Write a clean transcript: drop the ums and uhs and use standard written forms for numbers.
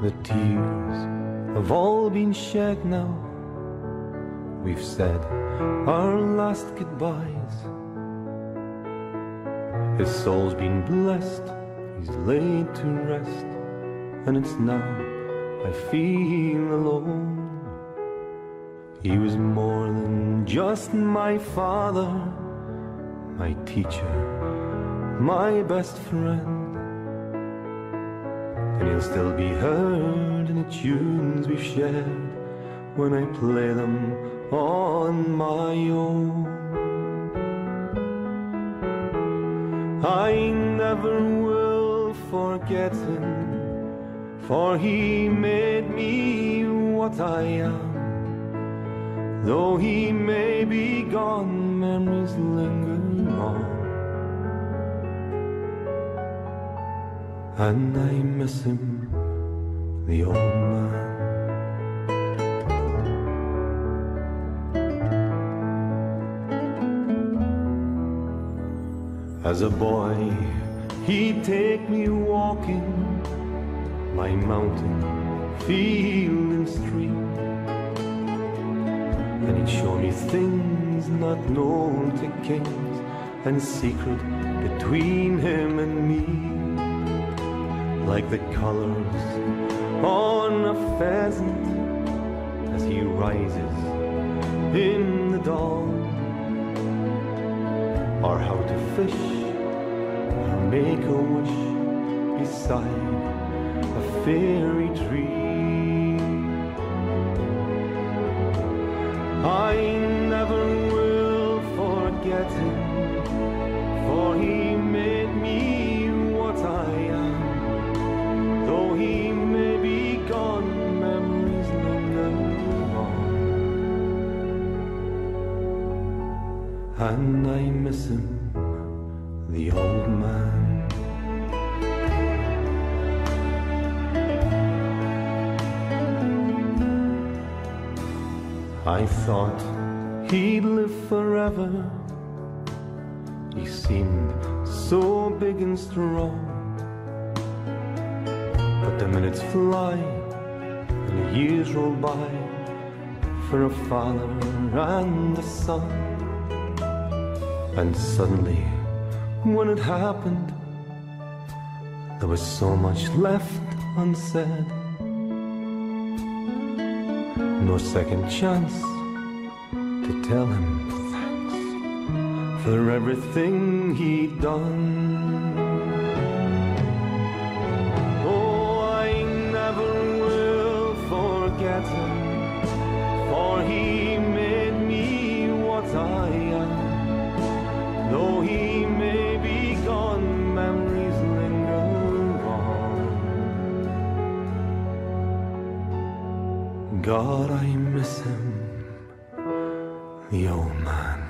The tears have all been shed now. We've said our last goodbyes. His soul's been blessed, he's laid to rest, and it's now I feel alone. He was more than just my father, my teacher, my best friend. And he'll still be heard in the tunes we've shared when I play them on my own. I never will forget him, for he made me what I am. Though he may be gone, memories linger on, and I miss him, the old man. As a boy, he'd take me walking my mountain, field and stream, and he'd show me things not known to kings, and secret between him and me, like the colors on a pheasant as he rises in the dawn, or how to fish or make a wish beside a fairy tree. I never will forget him, for he made me what I am. Though he may be gone, memories linger on, and I miss him, the old man. I thought he'd live forever. He seemed so big and strong, but the minutes fly and the years roll by for a father and a son. And suddenly, when it happened, there was so much left unsaid. No second chance to tell him thanks for everything he'd done. Oh, I never will forget him, for he made me what I am. Though he may be gone, memories linger on. God, I miss him, the old man.